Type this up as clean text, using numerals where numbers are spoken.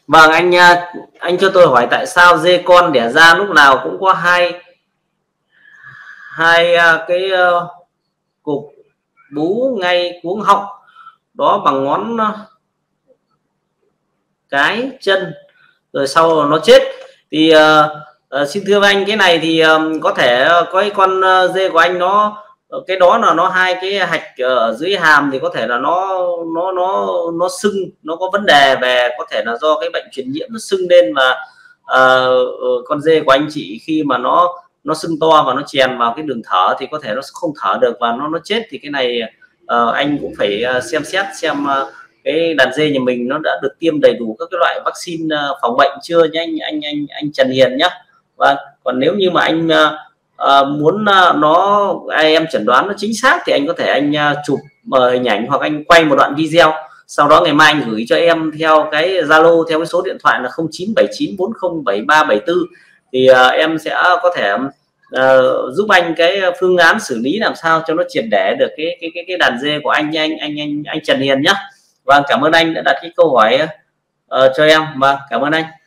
Vâng, anh cho tôi hỏi tại sao dê con đẻ ra lúc nào cũng có hai hai cái cục bú ngay cuống họng đó bằng ngón cái chân, rồi sau nó chết. Thì xin thưa với anh, cái này thì có thể có cái con dê của anh nó cái đó là nó hai cái hạch ở dưới hàm, thì có thể là nó sưng, nó có vấn đề về, có thể là do cái bệnh truyền nhiễm nó sưng lên. Và con dê của anh chị khi mà nó sưng to và nó chèn vào cái đường thở thì có thể nó không thở được và nó chết. Thì cái này anh cũng phải xem xét xem cái đàn dê nhà mình nó đã được tiêm đầy đủ các cái loại vaccine phòng bệnh chưa nhé anh Trần Hiền nhé. Và còn nếu như mà anh muốn em chẩn đoán nó chính xác thì anh có thể anh chụp hình ảnh hoặc anh quay một đoạn video, sau đó ngày mai anh gửi cho em theo cái Zalo, theo cái số điện thoại là 0979407374, thì em sẽ có thể giúp anh cái phương án xử lý làm sao cho nó triệt để được cái đàn dê của anh nha anh Trần Hiền nhé. Vâng, cảm ơn anh đã đặt cái câu hỏi cho em. Vâng, cảm ơn anh.